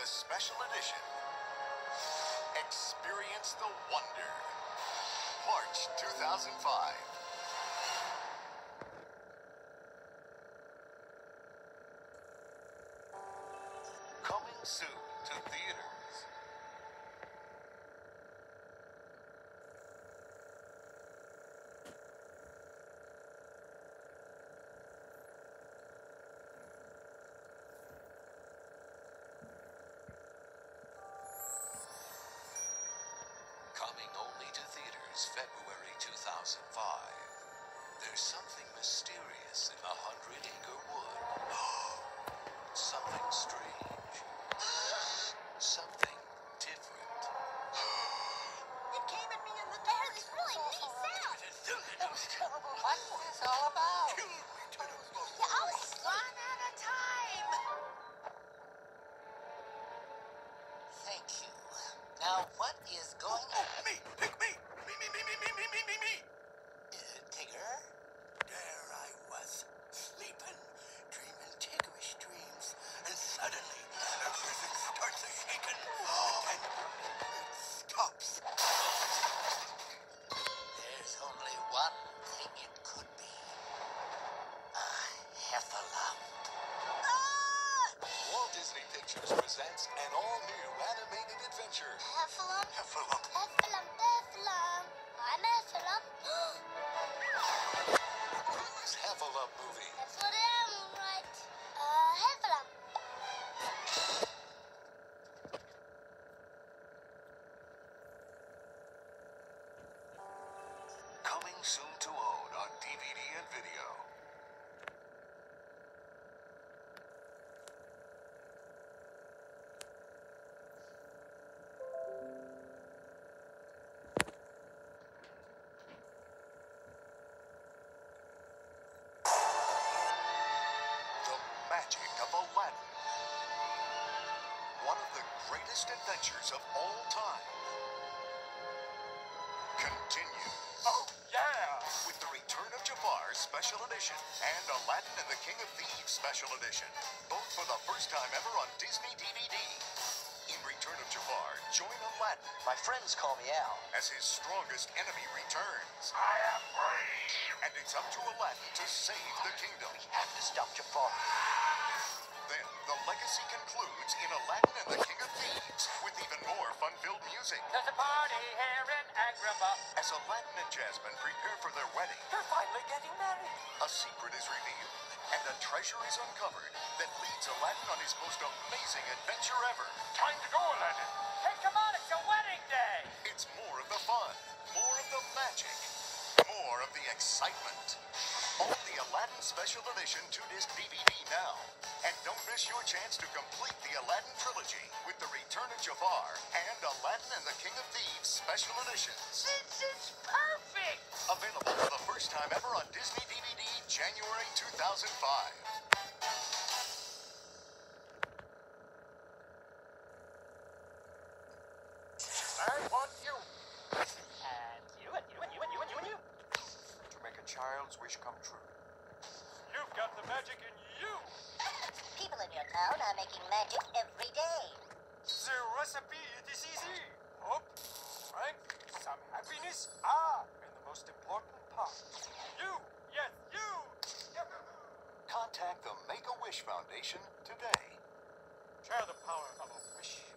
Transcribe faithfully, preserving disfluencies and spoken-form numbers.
the special edition. Experience the Wonder. March two thousand five. Coming soon to theaters. Coming only to theaters February two thousand five. There's something mysterious in the Hundred Acre Wood. Something strange. Something different. It came at me in the dark. This really neat sound. That was terrible. What's this all about? You always run out of time. Thank you. Now, what is going on? Me! Pick me! Me, me, me, me, me, me, me, me, me! Uh, Tigger? There I was, sleeping, dreaming tiggerish dreams, and suddenly everything starts a-shaking, and it stops. There's only one thing it could be. A heffalump. Walt Disney Pictures presents an all-new animated adventure. Heffalump. Heffalump. Heffalump, Heffalump. I'm Heffalump. Who's Heffalump movie? That's what I am, right? Uh, Heffalump. Coming soon to own on D V D and video. The Magic of Aladdin. One of the greatest adventures of all time. Continue. Oh, yeah! With the Return of Jafar Special Edition and Aladdin and the King of Thieves Special Edition. Both for the first time ever on Disney D V D. In Return of Jafar, join Aladdin My friends call me Al. as his strongest enemy returns. I am free. And it's up to Aladdin to save the kingdom. We have to stop Jafar. Then, the legacy concludes in Aladdin and the King of Thieves with even more fun-filled music. There's a party here in Agrabah. As Aladdin and Jasmine prepare for their wedding, They're finally getting married. a secret is revealed, and a treasure is uncovered that leads Aladdin on his most amazing adventure ever. Time to go, Aladdin. Hey, come on, it's your wedding day. It's more of the fun, more of the magic, more of the excitement. Own the Aladdin Special Edition two-disc D V D now. And don't miss your chance to complete the Aladdin trilogy with The Return of Jafar and Aladdin and the King of Thieves Special Editions. This is perfect. Available for the first time ever on Disney D V D, January two thousand five. I want you. And you, and you, and you, and you, and you, and you. To make a child's wish come true. You've got the magic in you. People in your town are making magic every day. The recipe, it is easy. Hope, strength, some happiness. Ah, and the most important part. You, yes, you. Contact the Make-A-Wish Foundation today. Share the power of a wish.